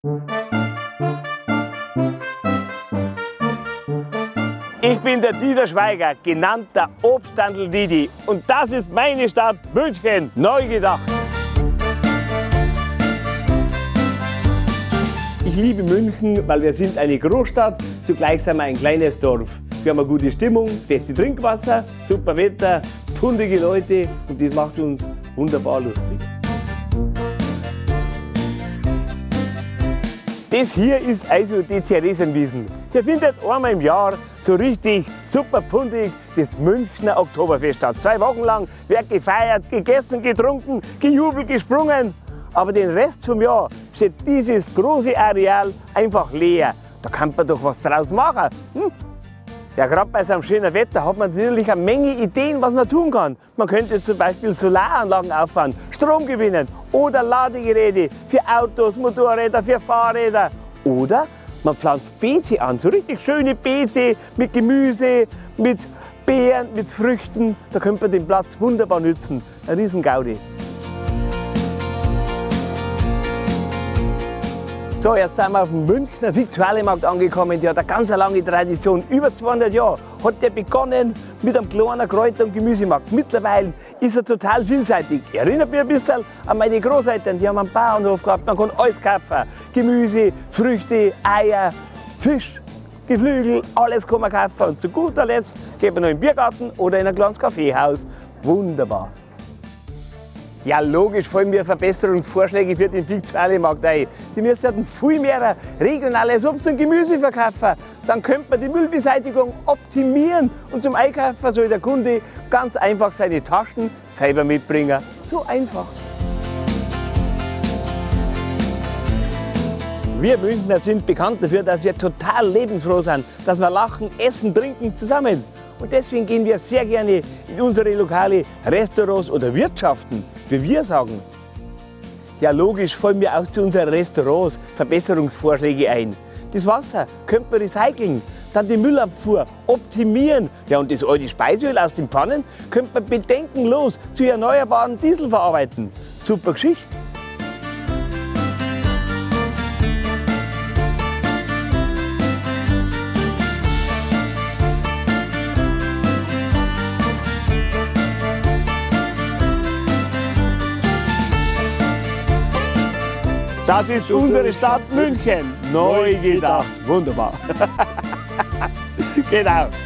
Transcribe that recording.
Ich bin der Dieter Schweiger, genannt der Obsthandel Didi. Und das ist meine Stadt München, neu gedacht. Ich liebe München, weil wir sind eine Großstadt, zugleich sind wir ein kleines Dorf. Wir haben eine gute Stimmung, beste Trinkwasser, super Wetter, fundige Leute und das macht uns wunderbar lustig. Das hier ist also die Theresienwiesen. Hier findet einmal im Jahr so richtig super pfundig das Münchner Oktoberfest statt. 2 Wochen lang wird gefeiert, gegessen, getrunken, gejubelt, gesprungen. Aber den Rest vom Jahr steht dieses große Areal einfach leer. Da kann man doch was draus machen. Ja, gerade bei so einem schönen Wetter hat man natürlich eine Menge Ideen, was man tun kann. Man könnte zum Beispiel Solaranlagen auffahren, Strom gewinnen oder Ladegeräte für Autos, Motorräder, für Fahrräder. Oder man pflanzt Beete an, so richtig schöne Beete mit Gemüse, mit Beeren, mit Früchten. Da könnte man den Platz wunderbar nützen. Ein Riesengaudi. So, jetzt sind wir auf dem Münchner Viktualienmarkt angekommen. Der hat eine ganz lange Tradition. Über 200 Jahre hat der begonnen mit einem kleinen Kräuter- und Gemüsemarkt. Mittlerweile ist er total vielseitig. Erinnert mich ein bisschen an meine Großeltern. Die haben einen Bauernhof gehabt. Man kann alles kaufen. Gemüse, Früchte, Eier, Fisch, Geflügel, alles kann man kaufen. Und zu guter Letzt geht man noch in den Biergarten oder in ein kleines Kaffeehaus. Wunderbar. Ja, logisch fallen mir Verbesserungsvorschläge für den Viktualienmarkt ein. Die müssen viel mehr regionales Obst und Gemüse verkaufen. Dann könnte man die Müllbeseitigung optimieren. Und zum Einkaufen soll der Kunde ganz einfach seine Taschen selber mitbringen. So einfach. Wir Münchner sind bekannt dafür, dass wir total lebensfroh sind, dass wir lachen, essen, trinken zusammen. Und deswegen gehen wir sehr gerne in unsere Lokale, Restaurants oder Wirtschaften, wie wir sagen. Ja, logisch fallen mir auch zu unseren Restaurants Verbesserungsvorschläge ein. Das Wasser könnte man recyceln, dann die Müllabfuhr optimieren. Ja, und das alte Speiseöl aus den Pfannen könnte man bedenkenlos zu erneuerbaren Diesel verarbeiten. Super Geschichte. Das ist unsere Stadt München, neu gedacht. Wunderbar. Genau.